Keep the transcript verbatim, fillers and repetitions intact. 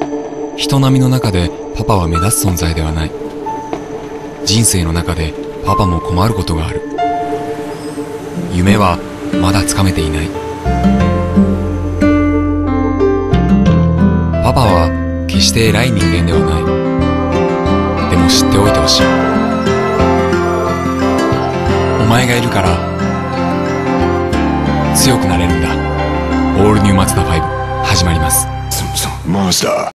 人並みの中でパパは目立つ存在ではない。人生の中でパパも困ることがある。夢はまだつかめていない。パパは決して偉い人間ではない。でも知っておいてほしい。お前がいるから強くなれるんだ。オールニューマツダファイブ始まります。 モンスター